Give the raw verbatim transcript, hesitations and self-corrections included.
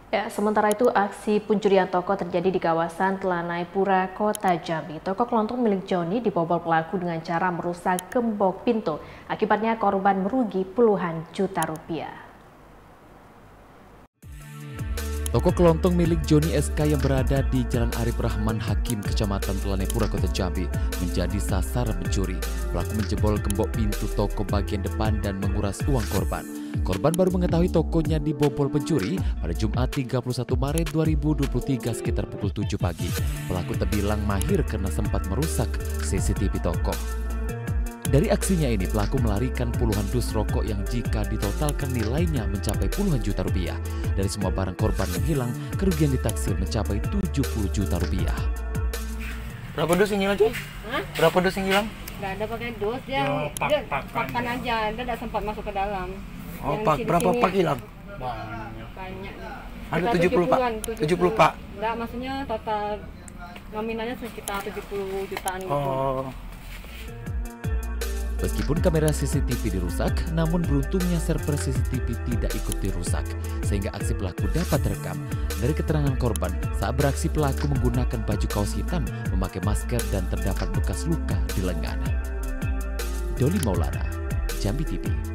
Ya, sementara itu aksi pencurian toko terjadi di kawasan Telanai Pura, Kota Jambi. Toko kelontong milik Joni dibobol pelaku dengan cara merusak gembok pintu. Akibatnya korban merugi puluhan juta rupiah. Toko kelontong milik Joni S K yang berada di Jalan Arif Rahman Hakim, Kecamatan Telanai Pura, Kota Jambi, menjadi sasaran pencuri. Pelaku menjebol gembok pintu toko bagian depan dan menguras uang korban. Korban baru mengetahui tokonya dibobol pencuri pada Jumat tiga puluh satu Maret dua ribu dua puluh tiga sekitar pukul tujuh pagi. Pelaku terbilang mahir karena sempat merusak C C T V toko. Dari aksinya ini, pelaku melarikan puluhan dus rokok yang jika ditotalkan nilainya mencapai puluhan juta rupiah. Dari semua barang korban yang hilang, kerugian ditaksir mencapai tujuh puluh juta rupiah. Berapa dus yang hilang, cuy? Hah? Berapa dus yang hilang? Nggak ada pakai dus, dia, Oh, pak, dia pak, pakan aja, dia tidak sempat masuk ke dalam. Oh, Yang pak, di berapa sini pak hilang? Banyak. Ada Sekitar tujuh puluh, Pak? tujuh tujuh puluh, Pak? Enggak, maksudnya total nominalnya sekitar tujuh puluh jutaan gitu. Oh. Meskipun kamera C C T V dirusak, namun beruntungnya server C C T V tidak ikut dirusak, sehingga aksi pelaku dapat terekam. Dari keterangan korban, saat beraksi pelaku menggunakan baju kaos hitam, memakai masker dan terdapat bekas luka di lengan. Doli Maulana, Jambi T V.